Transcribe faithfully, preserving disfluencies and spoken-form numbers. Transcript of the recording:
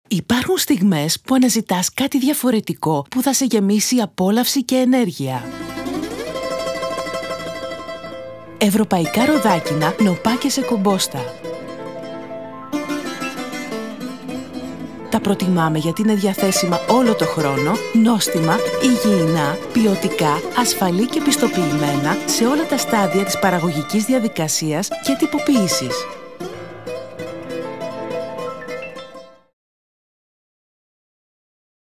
Υπάρχουν στιγμές που αναζητάς κάτι διαφορετικό που θα σε γεμίσει απόλαυση και ενέργεια. Ευρωπαϊκά ροδάκινα, νοπά σε κομπόστα. Τα προτιμάμε γιατί είναι διαθέσιμα όλο το χρόνο, νόστιμα, υγιεινά, ποιοτικά, ασφαλή και πιστοποιημένα σε όλα τα στάδια της παραγωγικής διαδικασίας και τυποποίησης.